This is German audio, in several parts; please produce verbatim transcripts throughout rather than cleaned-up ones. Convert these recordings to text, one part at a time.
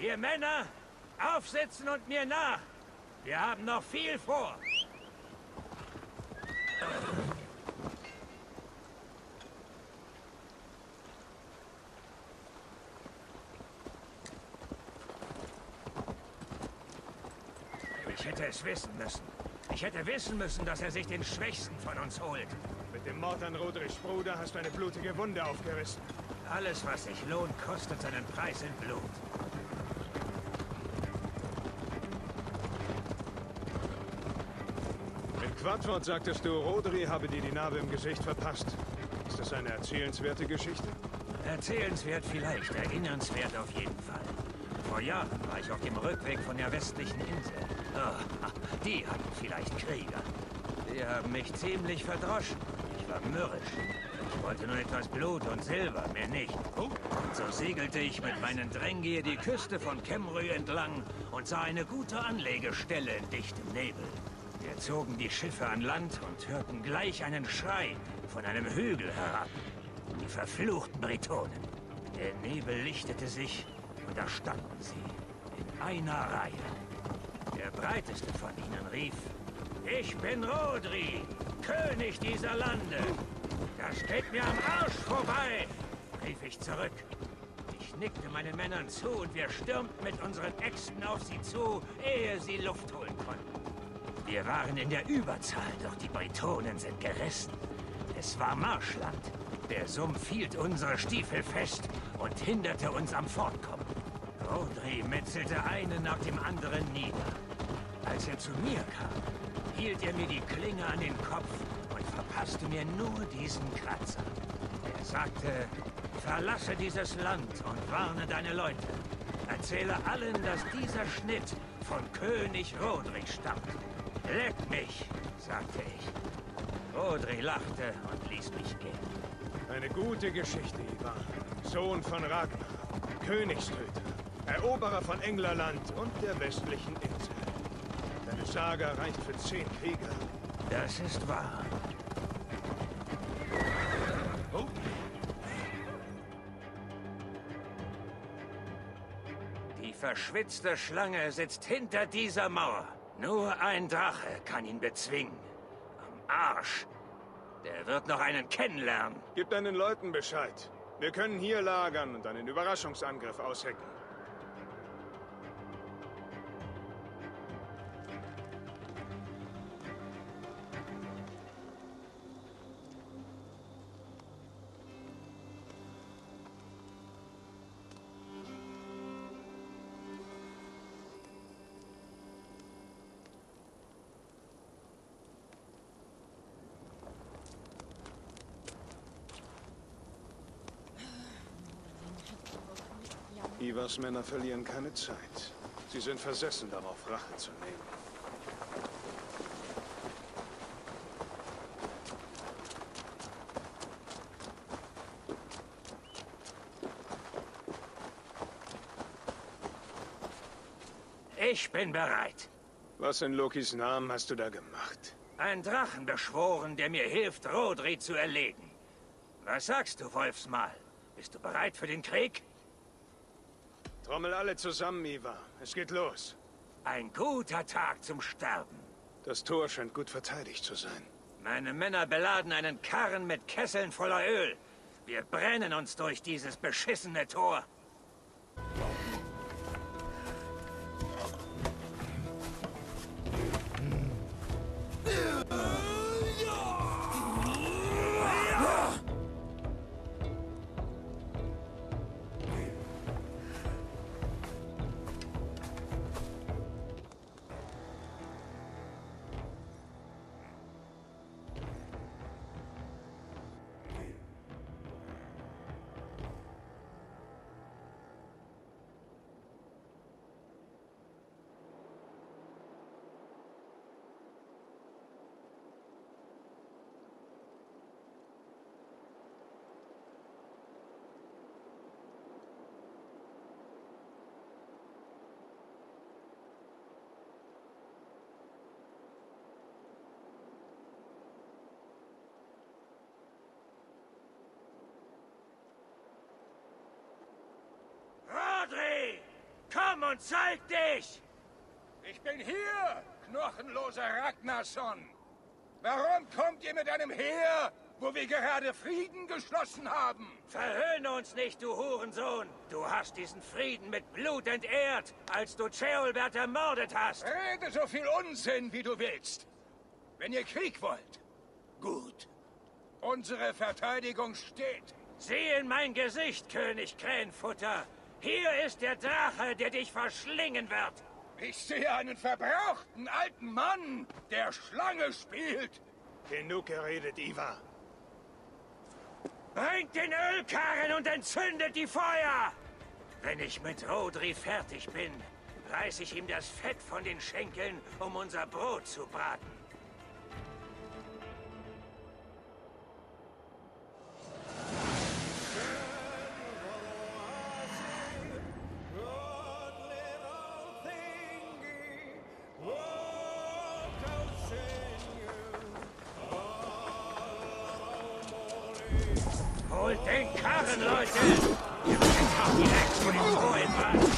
Ihr Männer, aufsitzen und mir nach. Wir haben noch viel vor. Ich hätte es wissen müssen. Ich hätte wissen müssen, dass er sich den Schwächsten von uns holt. Mit dem Mord an Roderichs Bruder hast du eine blutige Wunde aufgerissen. Alles, was sich lohnt, kostet seinen Preis in Blut. In Quadford sagtest du, Rodri habe dir die Narbe im Gesicht verpasst. Ist das eine erzählenswerte Geschichte? Erzählenswert vielleicht, erinnernswert auf jeden Fall. Vor Jahren war ich auf dem Rückweg von der westlichen Insel. Oh, die hatten vielleicht Krieger. Die haben mich ziemlich verdroschen. Ich war mürrisch. Ich wollte nur etwas Blut und Silber, mehr nicht. Und so segelte ich mit meinen Drängier die Küste von Cymru entlang und sah eine gute Anlegestelle in dichtem Nebel. Wir zogen die Schiffe an Land und hörten gleich einen Schrei von einem Hügel herab. Die verfluchten Britonen. Der Nebel lichtete sich und da standen sie in einer Reihe. Der breiteste von ihnen rief: Ich bin Rodri, König dieser Lande. Das geht mir am Arsch vorbei, rief ich zurück. Ich nickte meinen Männern zu und wir stürmten mit unseren Äxten auf sie zu, ehe sie Luft holen konnten. Wir waren in der Überzahl, doch die Britonen sind gerissen. Es war Marschland. Der Sumpf hielt unsere Stiefel fest und hinderte uns am Fortkommen. Rodri metzelte einen nach dem anderen nieder. Als er zu mir kam, hielt er mir die Klinge an den Kopf und verpasste mir nur diesen Kratzer. Er sagte: Verlasse dieses Land und warne deine Leute. Erzähle allen, dass dieser Schnitt von König Rodri stammt. Leck mich, sagte ich. Rodri lachte und ließ mich gehen. Eine gute Geschichte, Ivan. Sohn von Ragnar, Königstöter, Eroberer von Englerland und der westlichen Insel. Deine Saga reicht für zehn Krieger. Das ist wahr. Oh. Die verschwitzte Schlange sitzt hinter dieser Mauer. Nur ein Drache kann ihn bezwingen. Am Arsch. Der wird noch einen kennenlernen. Gib deinen Leuten Bescheid. Wir können hier lagern und einen Überraschungsangriff aushecken. Ivars Männer verlieren keine Zeit. Sie sind versessen darauf, Rache zu nehmen. Ich bin bereit. Was in Lokis Namen hast du da gemacht? Ein Drachen beschworen, der mir hilft, Rodri zu erlegen. Was sagst du, Wolfsmal? Bist du bereit für den Krieg? Trommel alle zusammen, Ivar. Es geht los. Ein guter Tag zum Sterben. Das Tor scheint gut verteidigt zu sein. Meine Männer beladen einen Karren mit Kesseln voller Öl. Wir brennen uns durch dieses beschissene Tor. und zeig dich! Ich bin hier, knochenloser Ragnarsson. Warum kommt ihr mit einem Heer, wo wir gerade Frieden geschlossen haben? Verhöhne uns nicht, du Hurensohn! Du hast diesen Frieden mit Blut entehrt, als du Ceolbert ermordet hast! Rede so viel Unsinn, wie du willst. Wenn ihr Krieg wollt, gut. Unsere Verteidigung steht. Sieh in mein Gesicht, König Krähenfutter! Hier ist der Drache, der dich verschlingen wird! Ich sehe einen verbrauchten alten Mann, der Schlange spielt. Genug geredet, Ivar. Bringt den Ölkarren und entzündet die Feuer! Wenn ich mit Rodri fertig bin, reiß ich ihm das Fett von den Schenkeln, um unser Brot zu braten. Holt den Karren, Leute! Ihr bringt auch direkt vor den Hohen Mann!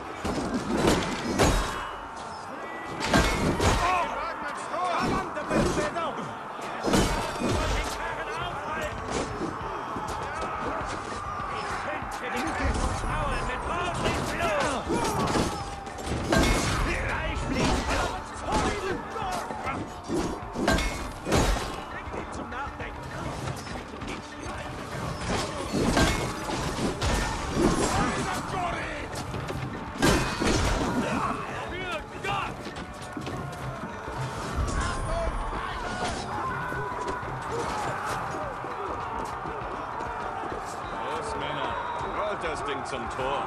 Das Ding zum Tor.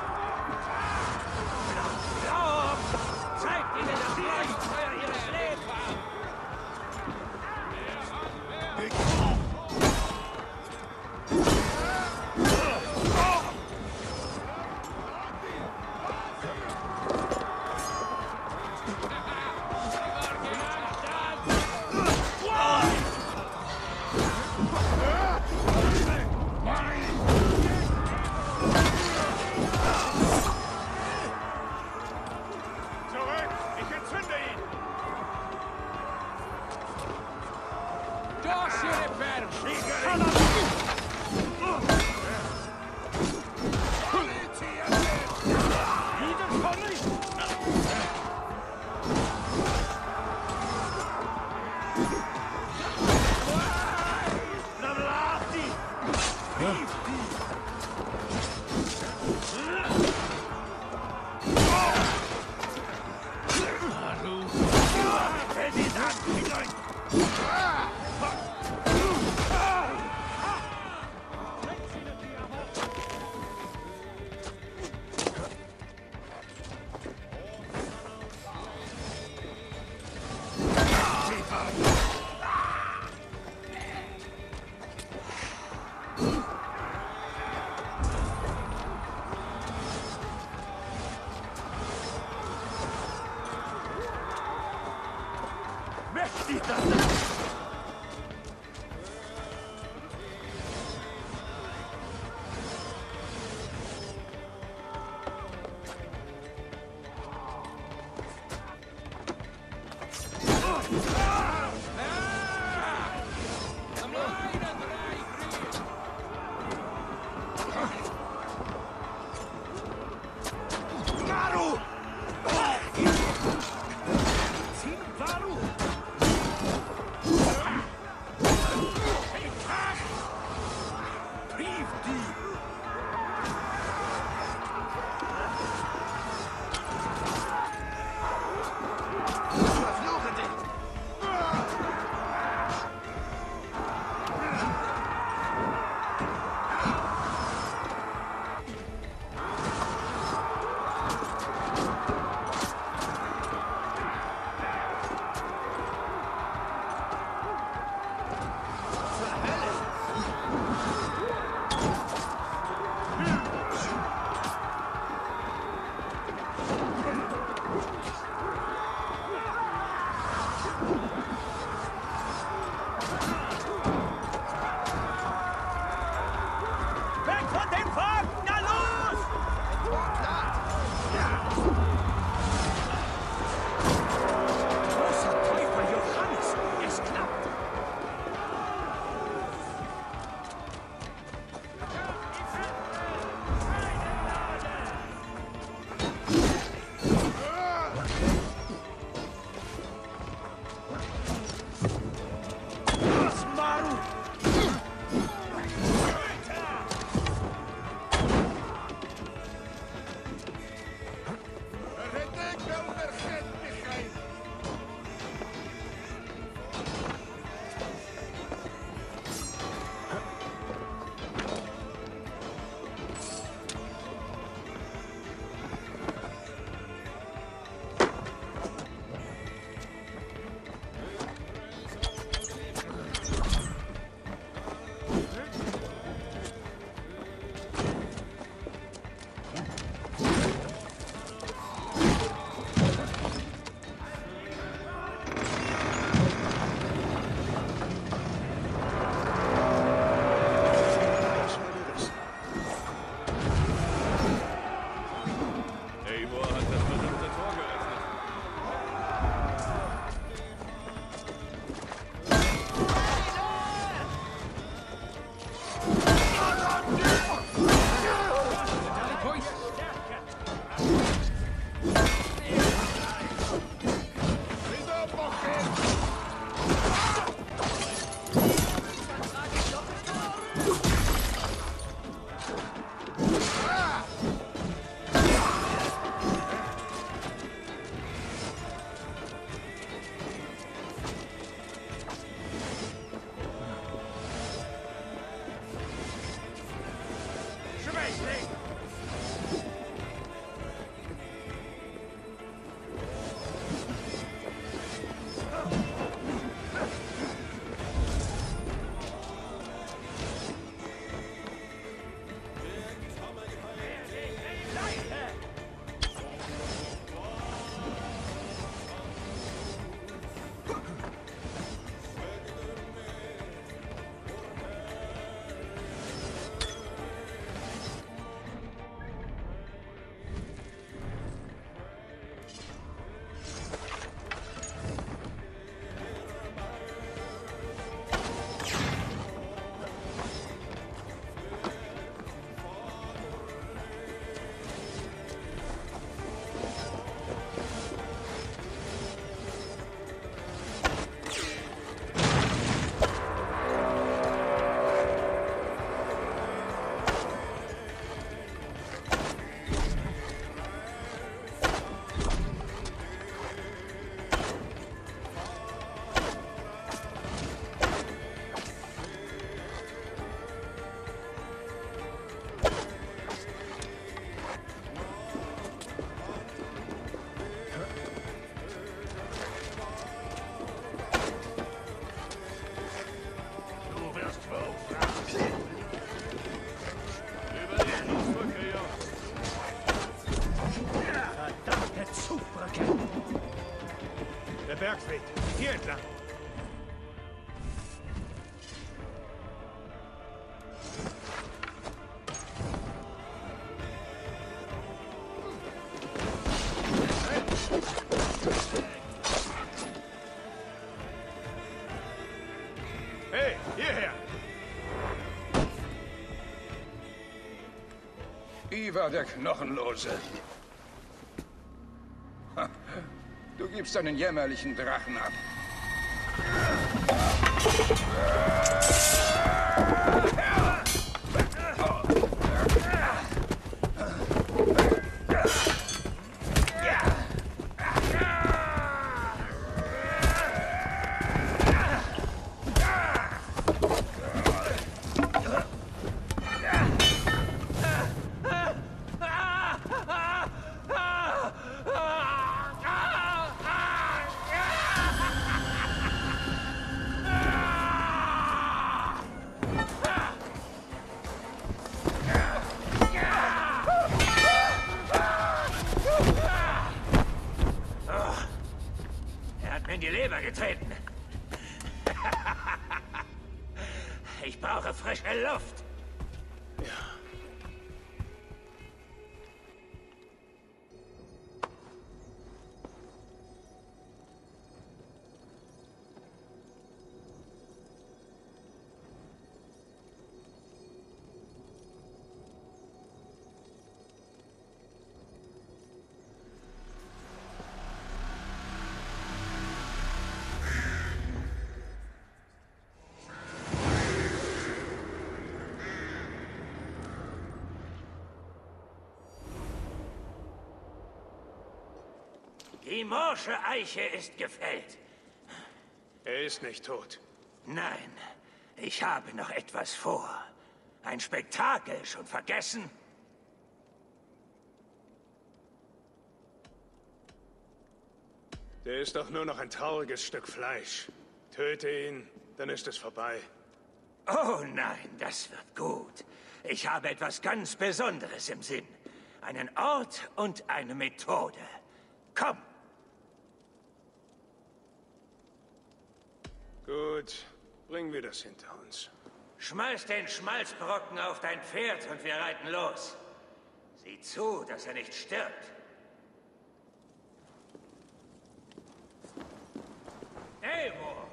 Auf! Zeigt ihnen das Leuchtfeuer ihres Lebens! Feigling! Bergfried, hier entlang. Hey, hierher! Ivar der Knochenlose. Ha, du gibst einen jämmerlichen Drachen ab. In die Leber getreten. Ich brauche frische Luft. Ja. Die morsche Eiche ist gefällt. Er ist nicht tot. Nein, ich habe noch etwas vor. Ein Spektakel, schon vergessen? Der ist doch nur noch ein trauriges Stück Fleisch. Töte ihn, dann ist es vorbei. Oh nein, das wird gut. Ich habe etwas ganz Besonderes im Sinn. Einen Ort und eine Methode. Komm! Gut, bringen wir das hinter uns. Schmeiß den Schmalzbrocken auf dein Pferd und wir reiten los. Sieh zu, dass er nicht stirbt. Eivor!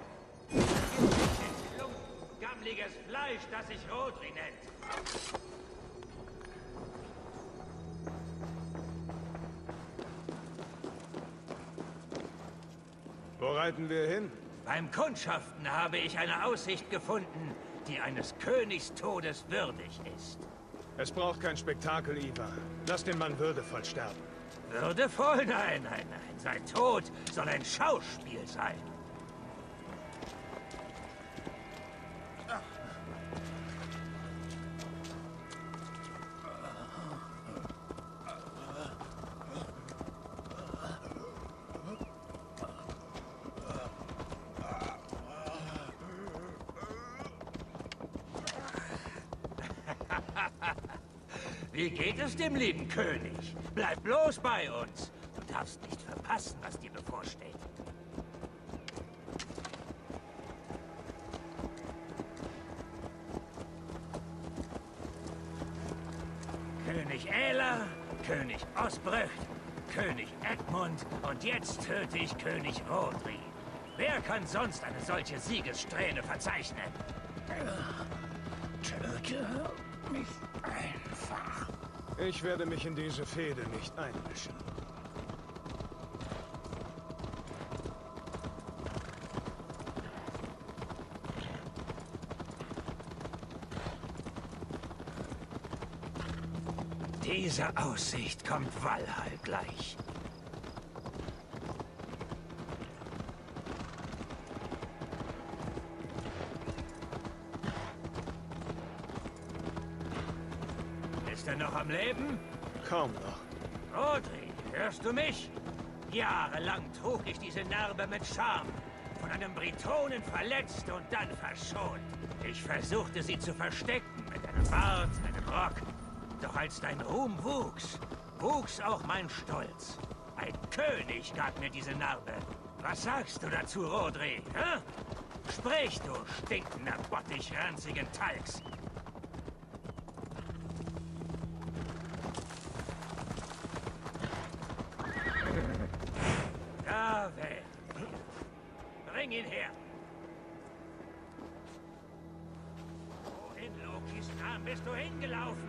Gammliges Fleisch, das sich Rodri nennt. Wo reiten wir hin? Beim Kundschaften habe ich eine Aussicht gefunden, die eines Königs Todes würdig ist. Es braucht kein Spektakel, Ivar. Lass den Mann würdevoll sterben. Würdevoll? Nein, nein, nein. Sein Tod soll ein Schauspiel sein. Wie geht es dem lieben König? Bleib bloß bei uns. Du darfst nicht verpassen, was dir bevorsteht. König Äler, König Osbrücht, König Edmund und jetzt töte ich König Rodri. Wer kann sonst eine solche Siegessträhne verzeichnen? Töte mich einfach. Ich werde mich in diese Fehde nicht einmischen. Diese Aussicht kommt Valhall gleich. Ist er noch am Leben? Kaum noch. Rodri, hörst du mich? Jahrelang trug ich diese Narbe mit Scham. Von einem Britonen verletzt und dann verschont. Ich versuchte sie zu verstecken mit einem Bart, einem Rock. Doch als dein Ruhm wuchs, wuchs auch mein Stolz. Ein König gab mir diese Narbe. Was sagst du dazu, Rodri? Hä? Sprich, du stinkender Bottich ranzigen Talgs. David, bring ihn her. Wo in Lokis Namen bist du hingelaufen?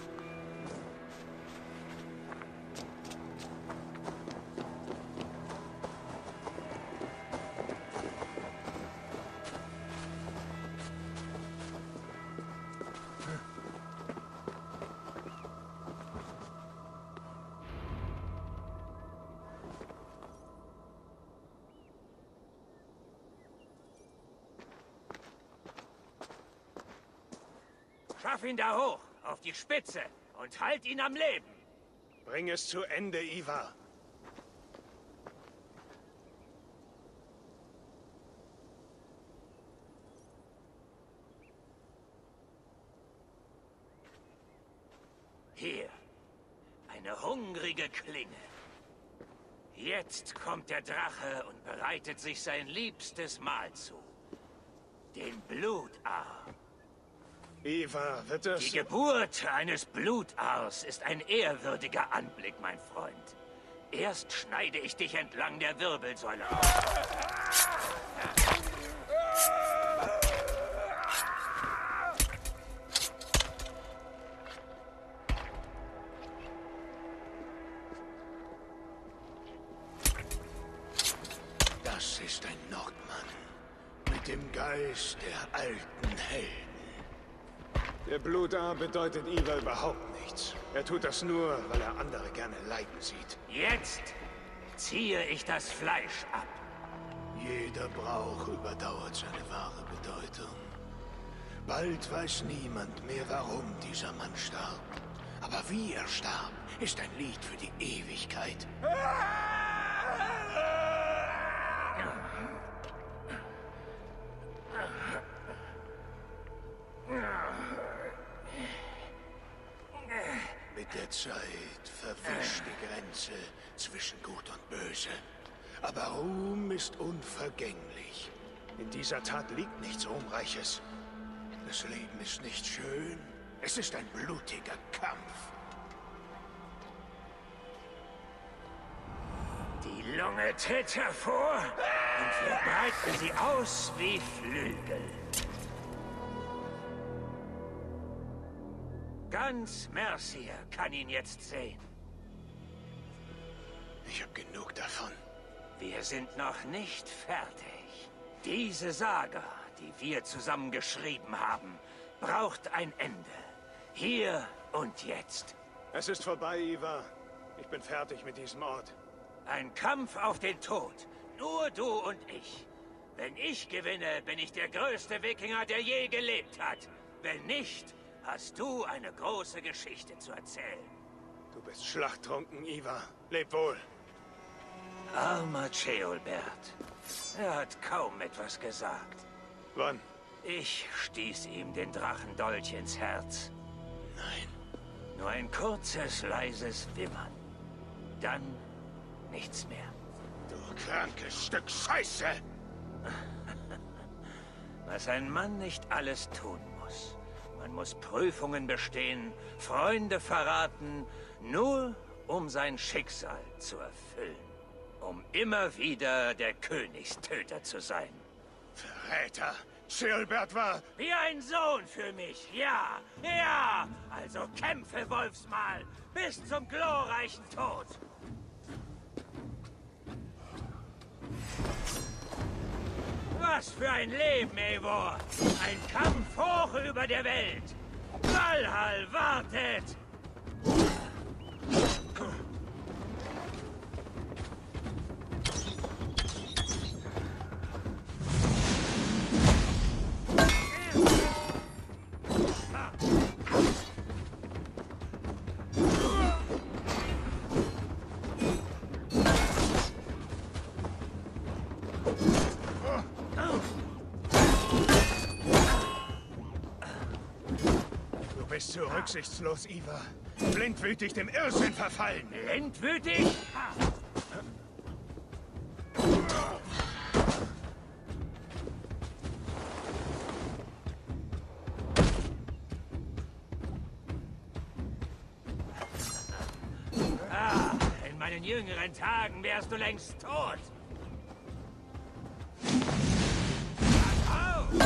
Schaff ihn da hoch, auf die Spitze, und halt ihn am Leben. Bring es zu Ende, Ivar. Hier, eine hungrige Klinge. Jetzt kommt der Drache und bereitet sich sein liebstes Mahl zu. Den Blutarm. Ivar, wird das... Die Geburt eines Blutars ist ein ehrwürdiger Anblick, mein Freund. Erst schneide ich dich entlang der Wirbelsäule auf. Das ist ein Nordmann mit dem Geist der alten Helden. Der Blutar bedeutet Ivar überhaupt nichts. Er tut das nur, weil er andere gerne leiden sieht. Jetzt ziehe ich das Fleisch ab. Jeder Brauch überdauert seine wahre Bedeutung. Bald weiß niemand mehr, warum dieser Mann starb. Aber wie er starb, ist ein Lied für die Ewigkeit. Mit der Zeit verwischt die Grenze zwischen Gut und Böse. Aber Ruhm ist unvergänglich. In dieser Tat liegt nichts Ruhmreiches. Das Leben ist nicht schön. Es ist ein blutiger Kampf. Die Lunge tritt hervor und wir breiten sie aus wie Flügel. Ganz Mercia kann ihn jetzt sehen. Ich habe genug davon. Wir sind noch nicht fertig. Diese Saga, die wir zusammen geschrieben haben, braucht ein Ende. Hier und jetzt. Es ist vorbei, Ivar. Ich bin fertig mit diesem Ort. Ein Kampf auf den Tod. Nur du und ich. Wenn ich gewinne, bin ich der größte Wikinger, der je gelebt hat. Wenn nicht, hast du eine große Geschichte zu erzählen. Du bist schlachttrunken, Ivar. Leb wohl. Armer Ceolbert. Er hat kaum etwas gesagt. Wann? Ich stieß ihm den Drachendolch ins Herz. Nein. Nur ein kurzes, leises Wimmern. Dann nichts mehr. Du krankes Stück Scheiße! Was ein Mann nicht alles tun muss. Man muss Prüfungen bestehen, Freunde verraten, nur um sein Schicksal zu erfüllen. Um immer wieder der Königstöter zu sein. Verräter! Chilbert war... Wie ein Sohn für mich, ja, ja! Also kämpfe, Wolfsmal, bis zum glorreichen Tod! Was für ein Leben, Eivor! Ein Kampf hoch über der Welt! Valhall wartet! Du bist zu rücksichtslos, Ivar. Blindwütig dem Irrsinn verfallen. Blindwütig? Ah, in meinen jüngeren Tagen wärst du längst tot. Au!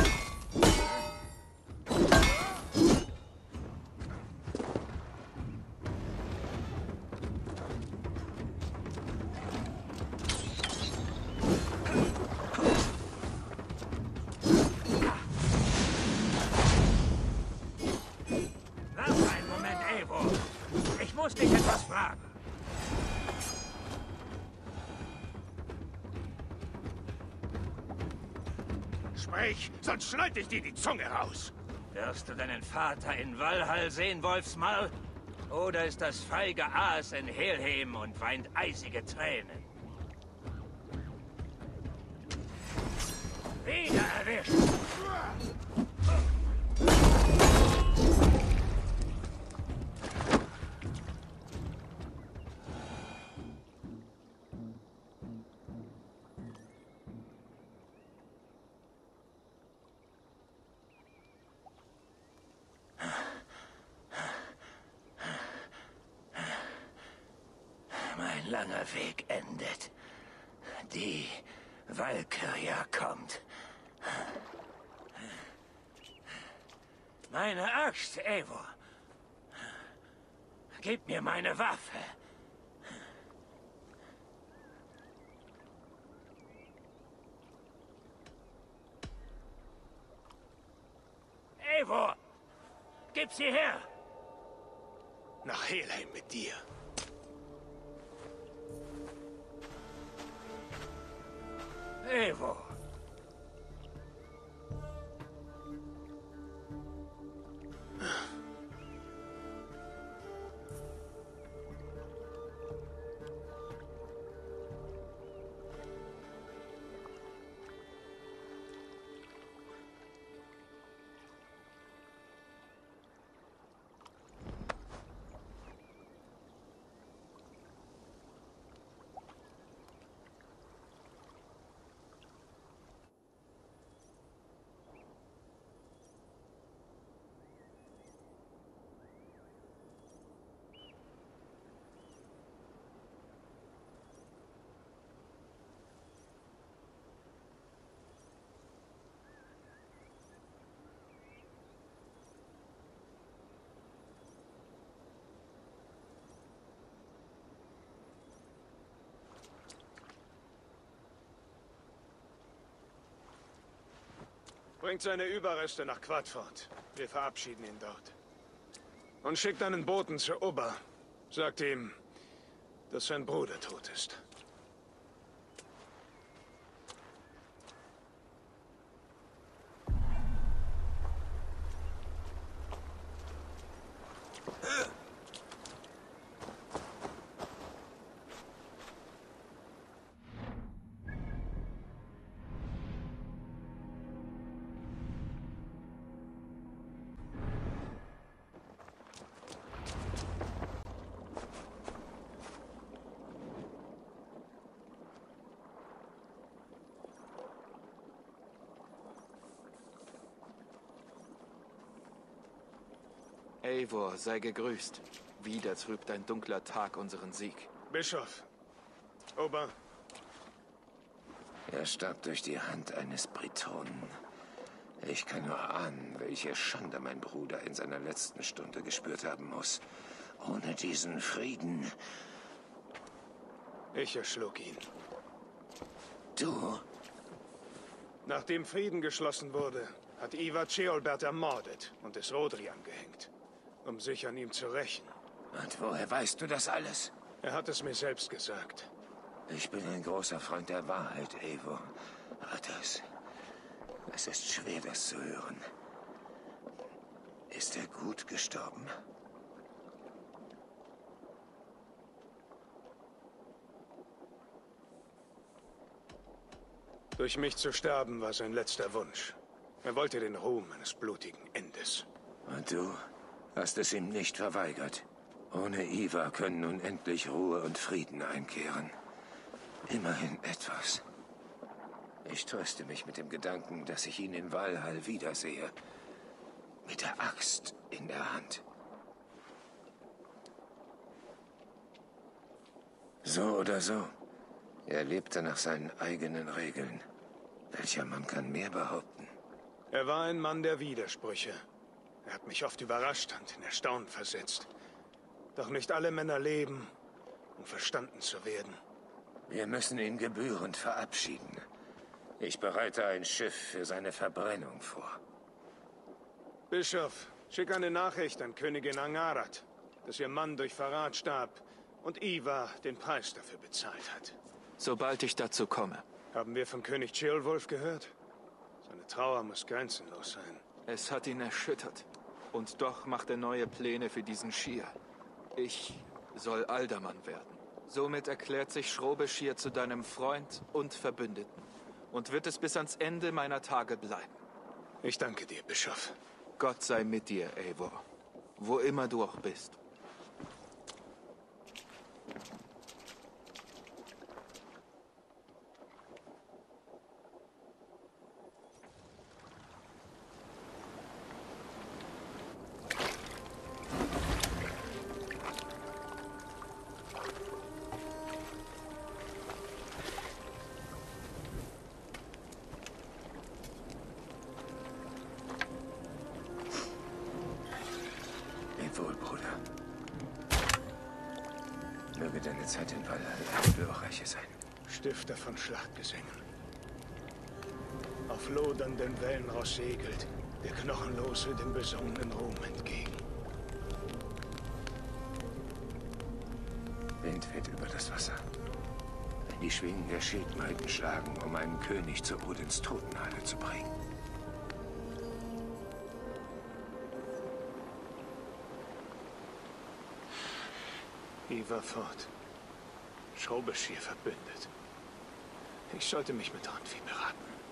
Warte einen Moment, Eivor. Ich muss dich etwas fragen. Sprich, sonst schneid ich dir die Zunge raus! Wirst du deinen Vater in Valhall sehen, Wolfsmal? Oder ist das feige Aas in Helheim und weint eisige Tränen? Wieder erwischt! Mein langer Weg endet. Die Valkyria kommt. Meine Axt, Eivor. Gib mir meine Waffe. Eivor! Gib sie her! Nach Helheim mit dir. Eivor! Bringt seine Überreste nach Quadford. Wir verabschieden ihn dort. Und schickt einen Boten zu Ubba. Sagt ihm, dass sein Bruder tot ist. Eivor, sei gegrüßt. Wieder trübt ein dunkler Tag unseren Sieg. Bischof. Ober. Er starb durch die Hand eines Britonen. Ich kann nur ahnen, welche Schande mein Bruder in seiner letzten Stunde gespürt haben muss. Ohne diesen Frieden... Ich erschlug ihn. Du? Nachdem Frieden geschlossen wurde, hat Ivar Ceolbert ermordet und es Rodri angehängt, um sich an ihm zu rächen. Und woher weißt du das alles? Er hat es mir selbst gesagt. Ich bin ein großer Freund der Wahrheit, Eivor. Aber das... Es ist schwer, das zu hören. Ist er gut gestorben? Durch mich zu sterben war sein letzter Wunsch. Er wollte den Ruhm eines blutigen Endes. Und du hast es ihm nicht verweigert. Ohne Ivar können nun endlich Ruhe und Frieden einkehren. Immerhin etwas. Ich tröste mich mit dem Gedanken, dass ich ihn in Valhall wiedersehe. Mit der Axt in der Hand. So oder so. Er lebte nach seinen eigenen Regeln. Welcher Mann kann mehr behaupten? Er war ein Mann der Widersprüche. Er hat mich oft überrascht und in Erstaunen versetzt. Doch nicht alle Männer leben, um verstanden zu werden. Wir müssen ihn gebührend verabschieden. Ich bereite ein Schiff für seine Verbrennung vor. Bischof, schick eine Nachricht an Königin Angarat, dass ihr Mann durch Verrat starb und Ivar den Preis dafür bezahlt hat. Sobald ich dazu komme. Haben wir von König Ceolwulf gehört? Seine Trauer muss grenzenlos sein. Es hat ihn erschüttert. Und doch macht er neue Pläne für diesen Schier. Ich soll Aldermann werden. Somit erklärt sich Shrobeschir zu deinem Freund und Verbündeten. Und wird es bis ans Ende meiner Tage bleiben. Ich danke dir, Bischof. Gott sei mit dir, Eivor. Wo immer du auch bist. Wohl, Bruder. Möge deine Zeit in Valhall eine glorreiche sein. Stifter von Schlachtgesängen. Auf lodernden Wellenross segelt der Knochenlose dem besungenen Ruhm entgegen. Wind weht über das Wasser. Wenn die Schwingen der Schildmaiden schlagen, um einen König zu Odins Totenhalle zu bringen. Ivar fort. Shrobeschir verbündet. Ich sollte mich mit Randvieh beraten.